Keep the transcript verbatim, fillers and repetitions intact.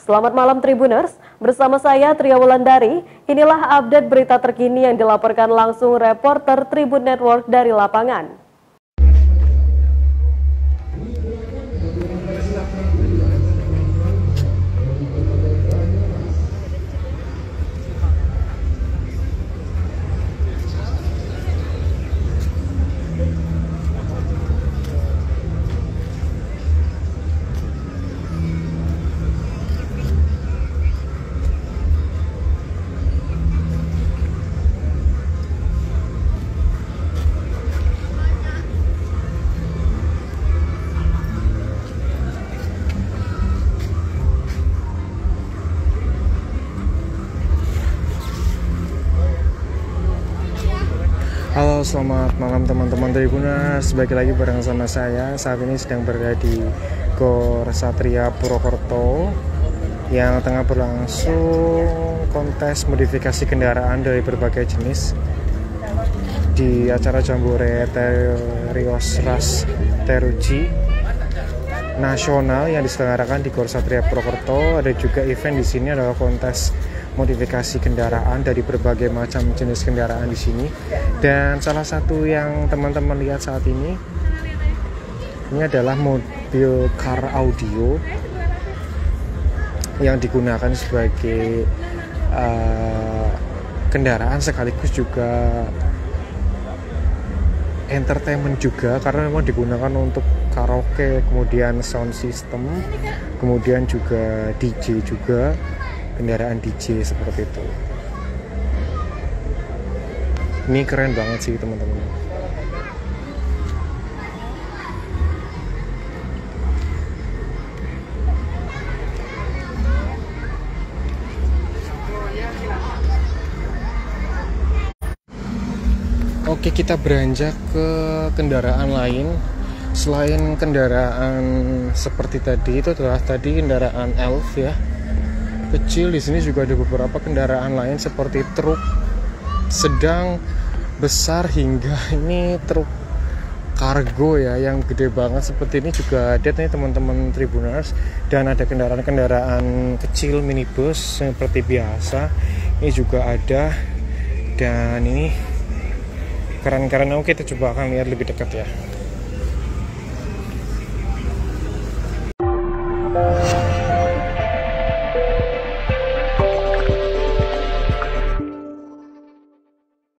Selamat malam Tribuners, bersama saya Tria Wulandari. Inilah update berita terkini yang dilaporkan langsung reporter Tribun Network dari lapangan. Halo, selamat malam teman-teman Tribuners. Balik lagi bareng sama saya. Saat ini sedang berada di Gor Satria Purwokerto yang tengah berlangsung kontes modifikasi kendaraan dari berbagai jenis di acara Jambore Terios Ras Teruji nasional yang diselenggarakan di Gor Satria Purwokerto. Ada juga event di sini adalah kontes modifikasi kendaraan dari berbagai macam jenis kendaraan di sini. Dan salah satu yang teman-teman lihat saat ini ini adalah mobil car audio yang digunakan sebagai uh, kendaraan sekaligus juga entertainment juga, karena memang digunakan untuk karaoke, kemudian sound system, kemudian juga D J juga, kendaraan D J seperti itu. Ini keren banget sih teman-teman. Oke, kita beranjak ke kendaraan lain. Selain kendaraan seperti tadi, itu adalah tadi kendaraan Elf ya, kecil. Di sini juga ada beberapa kendaraan lain seperti truk sedang, besar, hingga ini truk kargo ya yang gede banget seperti ini juga ada nih teman-teman Tribuners. Dan ada kendaraan-kendaraan kecil minibus seperti biasa ini juga ada, dan ini keren-keren. Oke, kita coba akan lihat lebih dekat ya.